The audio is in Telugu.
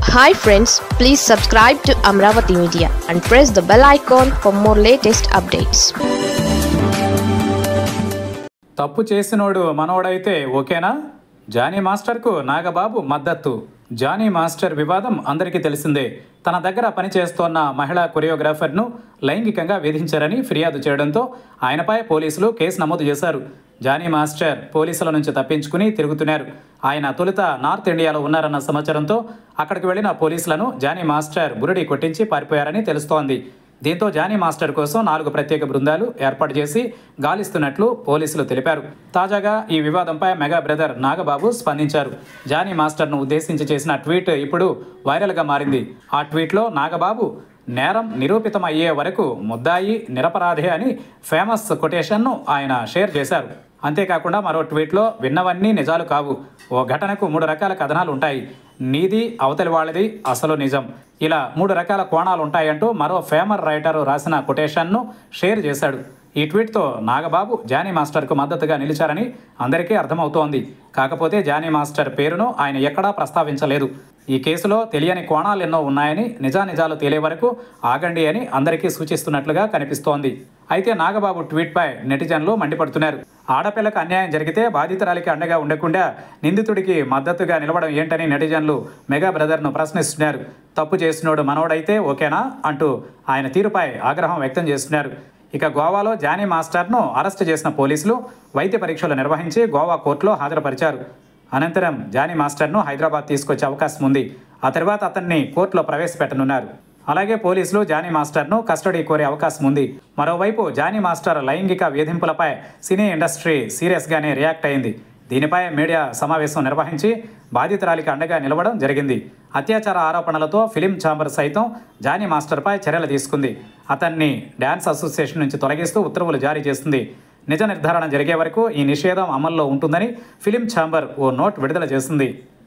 Hi friends, please subscribe to Amravati Media and press the bell icon for more latest updates. తప్పు చేసినోడు మనోడైతే ఓకేనా? జానీ మాస్టర్కు నాగబాబు మద్దతు. జానీ మాస్టర్ వివాదం అందరికీ తెలిసిందే. తన దగ్గర పనిచేస్తోన్న మహిళా కొరియోగ్రాఫర్ను లైంగికంగా వేధించారని ఫిర్యాదు చేయడంతో ఆయనపై పోలీసులు కేసు నమోదు చేశారు. జానీ మాస్టర్ పోలీసుల నుంచి తప్పించుకుని తిరుగుతున్నారు. ఆయన తొలుత నార్త్ ఇండియాలో ఉన్నారన్న సమాచారంతో అక్కడికి వెళ్లిన పోలీసులను జానీ మాస్టర్ బురిడి కొట్టించి పారిపోయారని తెలుస్తోంది. దీంతో జానీ మాస్టర్ కోసం 4 ప్రత్యేక బృందాలు ఏర్పాటు చేసి గాలిస్తున్నట్లు పోలీసులు తెలిపారు. తాజాగా ఈ వివాదంపై మెగా బ్రదర్ నాగబాబు స్పందించారు. జానీ మాస్టర్ను ఉద్దేశించి చేసిన ట్వీట్ ఇప్పుడు వైరల్గా మారింది. ఆ ట్వీట్లో నాగబాబు నేరం నిరూపితం అయ్యే వరకు ముద్దాయి నిరపరాధే అని ఫేమస్ కొటేషన్ను ఆయన షేర్ చేశారు. అంతేకాకుండా మరో ట్వీట్లో విన్నవన్నీ నిజాలు కావు, ఓ ఘటనకు 3 రకాల కథనాలు ఉంటాయి, నీది అవతలి వాళ్ళది అసలు నిజం, ఇలా 3 రకాల కోణాలు ఉంటాయంటూ మరో ఫేమర్ రైటర్ రాసిన కొటేషన్ను షేర్ చేశాడు. ఈ ట్వీట్తో నాగబాబు జానీ మాస్టర్కు మద్దతుగా నిలిచారని అందరికీ అర్థమవుతోంది. కాకపోతే జానీ మాస్టర్ పేరును ఆయన ఎక్కడా ప్రస్తావించలేదు. ఈ కేసులో తెలియని కోణాలు ఎన్నో ఉన్నాయని, నిజానిజాలు తేలే వరకు ఆగండి అని అందరికీ సూచిస్తున్నట్లుగా కనిపిస్తోంది. అయితే నాగబాబు ట్వీట్పై నెటిజన్లు మండిపడుతున్నారు. ఆడపిల్లకు అన్యాయం జరిగితే బాధితురాలికి అండగా ఉండకుండా నిందితుడికి మద్దతుగా నిలవడం ఏంటని నెటిజన్లు మెగా బ్రదర్ను ప్రశ్నిస్తున్నారు. తప్పు చేసినోడు మనోడైతే ఓకేనా అంటూ ఆయన తీరుపై ఆగ్రహం వ్యక్తం చేస్తున్నారు. ఇక గోవాలో జానీ మాస్టర్ను అరెస్టు చేసిన పోలీసులు వైద్య పరీక్షలు నిర్వహించి గోవా కోర్టులో హాజరుపరిచారు. అనంతరం జానీ మాస్టర్ను హైదరాబాద్ తీసుకొచ్చే అవకాశం ఉంది. ఆ తర్వాత అతన్ని కోర్టులో ప్రవేశపెట్టనున్నారు. అలాగే పోలీసులు జానీ మాస్టర్ను కస్టడీ కోరే అవకాశం ఉంది. మరోవైపు జానీ మాస్టర్ లైంగిక వేధింపులపై సినీ ఇండస్ట్రీ సీరియస్గానే రియాక్ట్ అయింది. దీనిపై మీడియా సమావేశం నిర్వహించి బాధితురాలికి అండగా నిలవడం జరిగింది. అత్యాచార ఆరోపణలతో ఫిలిం ఛాంబర్ సైతం జానీ మాస్టర్పై చర్యలు తీసుకుంది. అతన్ని డ్యాన్స్ అసోసియేషన్ నుంచి తొలగిస్తూ ఉత్తర్వులు జారీ చేస్తుంది. నిజ నిర్ధారణ జరిగే వరకు ఈ నిషేధం అమల్లో ఉంటుందని ఫిలిం ఛాంబర్ ఓ నోట్ విడుదల చేసింది.